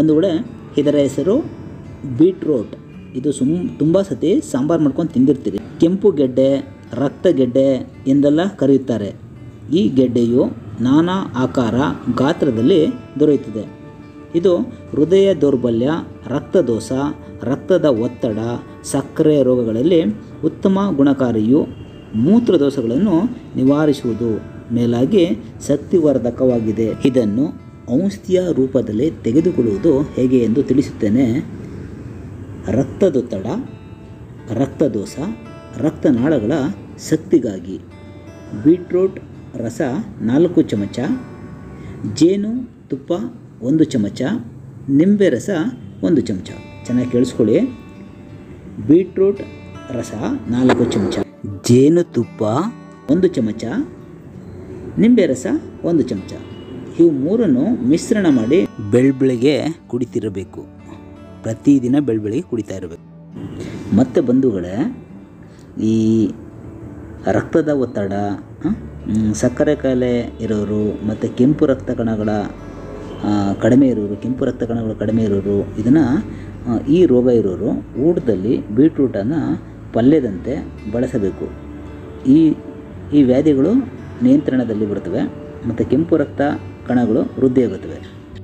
ಒಂದು ಕಡೆ ಇದರ ಹೆಸರು ಬೀಟ್ರೋಟ್. ಇದು ತುಂಬ ಸತಿ ಸಾಂಬಾರು ಮಾಡ್ಕೊಂಡು ತಿಂದಿರ್ತೀರಿ. ಕೆಂಪು ಗೆಡ್ಡೆ, ರಕ್ತ ಗೆಡ್ಡೆ ಎಂದೆಲ್ಲ ಕರೆಯುತ್ತಾರೆ. ಈ ಗೆಡ್ಡೆಯು ನಾನಾ ಆಕಾರ, ಗಾತ್ರದಲ್ಲಿ ದೊರೆಯುತ್ತದೆ. ಇದು ಹೃದಯ ದೌರ್ಬಲ್ಯ, ರಕ್ತದೋಷ, ರಕ್ತದ ಒತ್ತಡ, ಸಕ್ಕರೆ ರೋಗಗಳಲ್ಲಿ ಉತ್ತಮ ಗುಣಕಾರಿಯು. ಮೂತ್ರದೋಷಗಳನ್ನು ನಿವಾರಿಸುವುದು ಮೇಲಾಗಿ ಶಕ್ತಿವರ್ಧಕವಾಗಿದೆ. ಇದನ್ನು ಔಷಧಿಯ ರೂಪದಲ್ಲಿ ತೆಗೆದುಕೊಳ್ಳುವುದು ಹೇಗೆ ಎಂದು ತಿಳಿಸುತ್ತೇನೆ. ರಕ್ತದೊತ್ತಡ, ರಕ್ತದೋಷ, ರಕ್ತನಾಳಗಳ ಶಕ್ತಿಗಾಗಿ ಬೀಟ್ರೂಟ್ ರಸ 4 ಚಮಚ, ಜೇನು ತುಪ್ಪ 1 ಚಮಚ, ನಿಂಬೆ ರಸ 1 ಚಮಚ. ಚೆನ್ನಾಗಿ ಕೇಳಿಸ್ಕೊಳ್ಳಿ. ಬೀಟ್ರೂಟ್ ರಸ 4 ಚಮಚ, ಜೇನುತುಪ್ಪ 1 ಚಮಚ, ನಿಂಬೆ ರಸ 1 ಚಮಚ. ಇವು ಮೂರನ್ನು ಮಿಶ್ರಣ ಮಾಡಿ ಬೆಳಬೆಳಗ್ಗೆ ಕುಡಿತಿರಬೇಕು. ಪ್ರತಿದಿನ ಬೆಳಬೆಳಗ್ಗೆ ಕುಡಿತಾ ಇರಬೇಕು. ಮತ್ತು ಬಂಧುಗಳೇ, ಈ ರಕ್ತದ ಒತ್ತಡ, ಸಕ್ಕರೆ ಕಾಯಿಲೆ ಇರೋರು ಮತ್ತು ಕೆಂಪು ರಕ್ತ ಕಣಗಳ ಕಡಿಮೆ ಇರೋರು ಇದನ್ನು ಈ ರೋಗ ಇರೋರು ಊಟದಲ್ಲಿ ಬೀಟ್ರೂಟನ್ನು ಪಲ್ಯದಂತೆ ಬಳಸಬೇಕು. ಈ ವ್ಯಾಧಿಗಳು ನಿಯಂತ್ರಣದಲ್ಲಿ ಬರುತ್ತವೆ ಮತ್ತು ಕೆಂಪು ರಕ್ತ ಕಣಗಳು ವೃದ್ಧಿಯಾಗುತ್ತವೆ.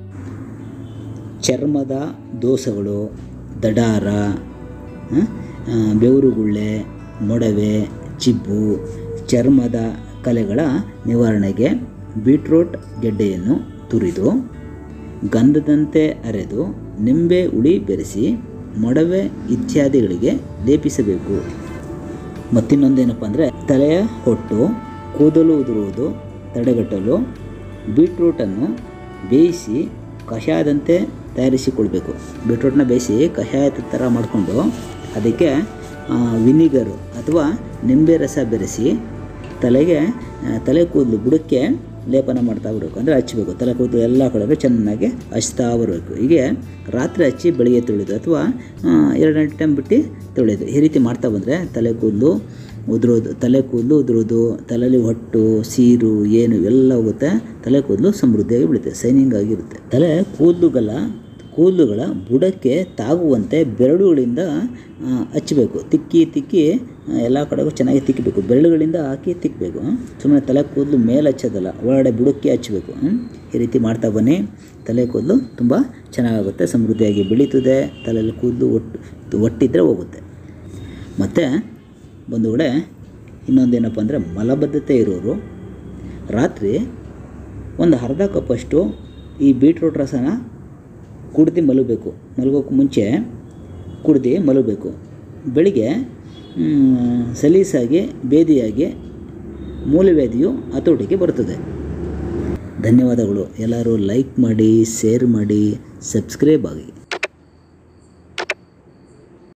ಚರ್ಮದ ದೋಷಗಳು, ದಡಾರ, ಬೆವರುಗುಳ್ಳೆ, ಮೊಡವೆ, ಚಿಬ್ಬು, ಚರ್ಮದ ಕಲೆಗಳ ನಿವಾರಣೆಗೆ ಬೀಟ್ರೂಟ್ ಗೆಡ್ಡೆಯನ್ನು ತುರಿದು ಗಂಧದಂತೆ ಅರೆದು ನಿಂಬೆ ಹುಳಿ ಬೆರೆಸಿ ಮೊಡವೆ ಇತ್ಯಾದಿಗಳಿಗೆ ಲೇಪಿಸಬೇಕು. ಮತ್ತಿನ್ನೊಂದೇನಪ್ಪ ಅಂದರೆ ತಲೆಯ ಹೊಟ್ಟು, ಕೂದಲು ಉದುರುವುದು ತಡೆಗಟ್ಟಲು ಬೀಟ್ರೂಟನ್ನು ಬೇಯಿಸಿ ಕಷಾಯದಂತೆ ತಯಾರಿಸಿಕೊಳ್ಬೇಕು. ಬೀಟ್ರೂಟನ್ನ ಬೇಯಿಸಿ ಕಷಾಯದ ಥರ ಮಾಡಿಕೊಂಡು ಅದಕ್ಕೆ ವಿನಿಗರು ಅಥವಾ ನಿಂಬೆ ರಸ ಬೆರೆಸಿ ತಲೆ ಕೂದಲು ಬುಡಕ್ಕೆ ಲೇಪನ ಮಾಡ್ತಾ ಬರಬೇಕು. ಅಂದರೆ ಹಚ್ಚಬೇಕು. ತಲೆ ಕೂದಲು ಎಲ್ಲ ಕಡೆ ಚೆನ್ನಾಗಿ ಹಚ್ತಾ ಬರಬೇಕು. ಹೀಗೆ ರಾತ್ರಿ ಹಚ್ಚಿ ಬೆಳಿಗ್ಗೆ ತೊಳೆಯೋದು ಅಥವಾ 2 ಟೈಮ್ ಬಿಟ್ಟು ತೊಳೆಯೋದು. ಈ ರೀತಿ ಮಾಡ್ತಾ ಬಂದರೆ ತಲೆ ಕೂದಲು ಉದುರೋದು, ತಲೆಯಲ್ಲಿ ಹೊಟ್ಟು, ಸೀರು ಏನು ಎಲ್ಲ ಹೋಗುತ್ತೆ. ತಲೆ ಕೂದಲು ಸಮೃದ್ಧಿಯಾಗಿ ಬೆಳೀತೆ, ಶೈನಿಂಗ್ ಆಗಿರುತ್ತೆ. ತಲೆ ಕೂದಲುಗಳ ಬುಡಕ್ಕೆ ತಾಗುವಂತೆ ಬೆರಳುಗಳಿಂದ ಹಚ್ಚಬೇಕು. ತಿಕ್ಕಿ ಎಲ್ಲ ಕಡೆಗೂ ಚೆನ್ನಾಗಿ ತಿಕ್ಕಬೇಕು. ಬೆರಳುಗಳಿಂದ ಹಾಕಿ ತಿಕ್ಕಬೇಕು. ಸುಮ್ಮನೆ ತಲೆ ಕೂದಲು ಮೇಲೆ ಹಚ್ಚೋದಲ್ಲ, ಒಳಗಡೆ ಬುಡಕ್ಕೆ ಹಚ್ಚಬೇಕು. ಈ ರೀತಿ ಮಾಡ್ತಾ ಬನ್ನಿ. ತಲೆ ಕೂದಲು ತುಂಬ ಚೆನ್ನಾಗಾಗುತ್ತೆ, ಸಮೃದ್ಧಿಯಾಗಿ ಬೆಳೀತದೆ. ತಲೆಯಲ್ಲಿ ಕೂದಲು ಒಟ್ಟಿದ್ರೆ ಹೋಗುತ್ತೆ. ಮತ್ತು ಬಂಧುಗಳೇ, ಇನ್ನೊಂದೇನಪ್ಪ ಅಂದರೆ ಮಲಬದ್ಧತೆ ಇರೋರು ರಾತ್ರಿ ಒಂದು ಅರ್ಧ ಕಪ್ಪಷ್ಟು ಈ ಬೀಟ್ರೂಟ್ ರಸನ ಕುಡ್ದು ಮಲಗಬೇಕು. ಮಲಗೋಕ್ಕೆ ಮುಂಚೆ ಕುಡ್ದು ಮಲಗಬೇಕು. ಬೆಳಿಗ್ಗೆ ಸಲೀಸಾಗಿ ಬೇದಿಯಾಗಿ ಮೂಲವ್ಯಾಧಿಯು ಹತೋಟಿಗೆ ಬರುತ್ತದೆ. ಧನ್ಯವಾದಗಳು. ಎಲ್ಲರೂ ಲೈಕ್ ಮಾಡಿ, ಶೇರ್ ಮಾಡಿ, ಸಬ್ಸ್ಕ್ರೈಬ್ ಆಗಿ.